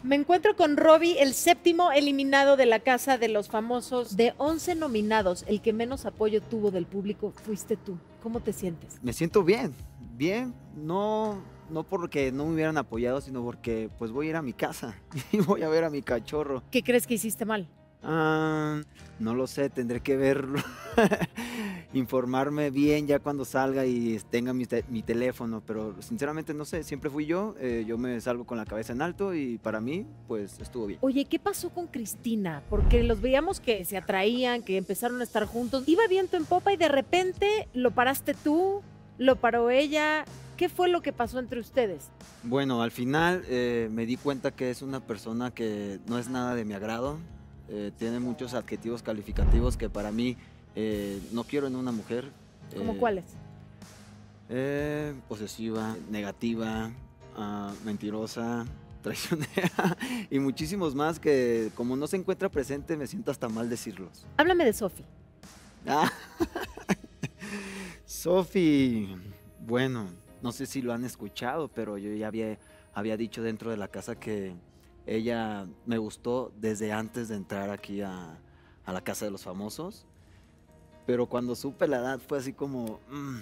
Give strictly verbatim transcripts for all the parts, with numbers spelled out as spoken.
Me encuentro con Robbie, el séptimo eliminado de la Casa de los Famosos. De once nominados, el que menos apoyo tuvo del público fuiste tú. ¿Cómo te sientes? Me siento bien, bien, no, no porque no me hubieran apoyado, sino porque pues voy a ir a mi casa y voy a ver a mi cachorro. ¿Qué crees que hiciste mal? Ah, no lo sé, tendré que verlo, informarme bien ya cuando salga y tenga mi, te mi teléfono, pero sinceramente no sé, siempre fui yo, eh, yo me salgo con la cabeza en alto y para mí pues estuvo bien. Oye, ¿qué pasó con Cristina? Porque los veíamos que se atraían, que empezaron a estar juntos, iba viento en popa y de repente lo paraste tú, lo paró ella. ¿Qué fue lo que pasó entre ustedes? Bueno, al final eh, me di cuenta que es una persona que no es nada de mi agrado. Eh, tiene muchos adjetivos calificativos que para mí eh, no quiero en una mujer. ¿Cómo eh, cuáles? Eh, posesiva, negativa, uh, mentirosa, traicionera y muchísimos más que como no se encuentra presente me siento hasta mal decirlos. Háblame de Sofi. Ah, Sofi, bueno, no sé si lo han escuchado, pero yo ya había, había dicho dentro de la casa que ella me gustó desde antes de entrar aquí a, a la Casa de los Famosos, pero cuando supe la edad fue así como... Mmm,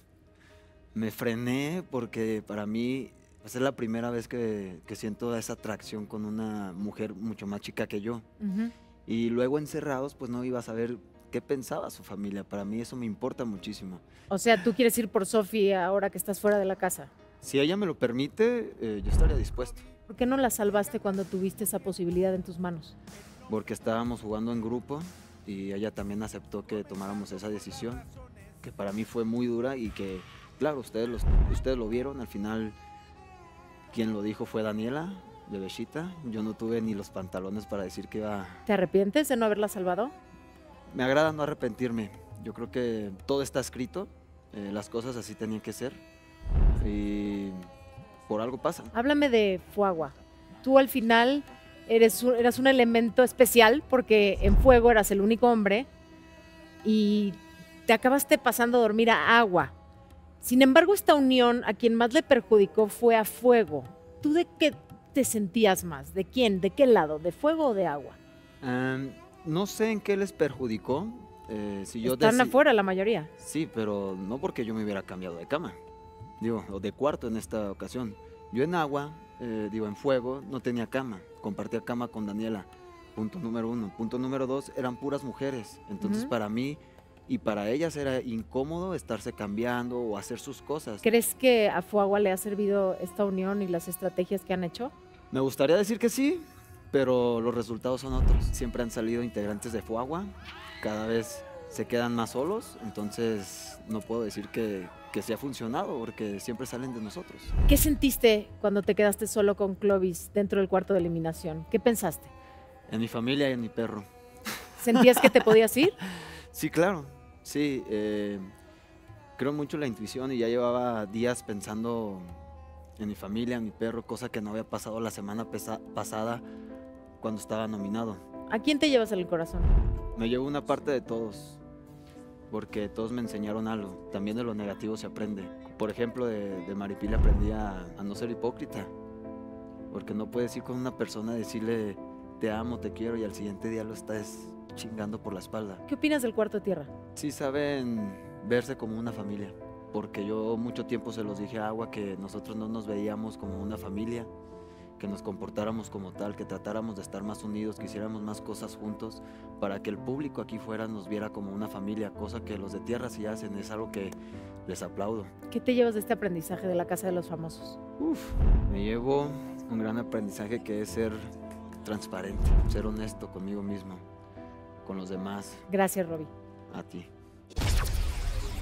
me frené porque para mí pues, es la primera vez que, que siento esa atracción con una mujer mucho más chica que yo. Uh-huh. Y luego encerrados pues no iba a saber qué pensaba su familia. Para mí eso me importa muchísimo. O sea, ¿tú quieres ir por Sofi ahora que estás fuera de la casa? Si ella me lo permite, eh, yo estaría dispuesto. ¿Por qué no la salvaste cuando tuviste esa posibilidad en tus manos? Porque estábamos jugando en grupo y ella también aceptó que tomáramos esa decisión, que para mí fue muy dura y que, claro, ustedes, los, ustedes lo vieron, al final quien lo dijo fue Daniela, bebecita. Yo no tuve ni los pantalones para decir que iba... ¿Te arrepientes de no haberla salvado? Me agrada no arrepentirme. Yo creo que todo está escrito, eh, las cosas así tenían que ser y por algo pasa. Háblame de Fuagua. Tú al final eres un, eras un elemento especial porque en Fuego eras el único hombre y te acabaste pasando a dormir a Agua. Sin embargo, esta unión a quien más le perjudicó fue a Fuego. ¿Tú de qué te sentías más? ¿De quién? ¿De qué lado? ¿De Fuego o de Agua? Um, no sé en qué les perjudicó. Eh, si yo Están afuera la mayoría. Sí, pero no porque yo me hubiera cambiado de cama, digo, o de cuarto en esta ocasión. Yo en Agua, eh, digo, en Fuego, no tenía cama. Compartía cama con Daniela. Punto número uno. Punto número dos, eran puras mujeres. Entonces, uh-huh. para mí... y para ellas era incómodo estarse cambiando o hacer sus cosas. ¿Crees que a Fuagua le ha servido esta unión y las estrategias que han hecho? Me gustaría decir que sí, pero los resultados son otros. Siempre han salido integrantes de Fuagua, cada vez se quedan más solos, entonces no puedo decir que, que sí ha funcionado porque siempre salen de nosotros. ¿Qué sentiste cuando te quedaste solo con Clovis dentro del cuarto de eliminación? ¿Qué pensaste? En mi familia y en mi perro. ¿Sentías que te podías ir? Sí, claro. Sí, eh, creo mucho en la intuición y ya llevaba días pensando en mi familia, en mi perro, cosa que no había pasado la semana pasada cuando estaba nominado. ¿A quién te llevas en el corazón? Me llevo una parte de todos, porque todos me enseñaron algo. También de lo negativo se aprende. Por ejemplo, de, de Maripili aprendí a, a no ser hipócrita, porque no puedes ir con una persona a decirle te amo, te quiero y al siguiente día lo estás chingando por la espalda. ¿Qué opinas del Cuarto de Tierra? Sí saben verse como una familia, porque yo mucho tiempo se los dije a Agua que nosotros no nos veíamos como una familia, que nos comportáramos como tal, que tratáramos de estar más unidos, que hiciéramos más cosas juntos, para que el público aquí fuera nos viera como una familia, cosa que los de Tierra sí hacen, es algo que les aplaudo. ¿Qué te llevas de este aprendizaje de la Casa de los Famosos? Uf, me llevo un gran aprendizaje que es ser transparente, ser honesto conmigo mismo, con los demás. Gracias, Robbie. A ti.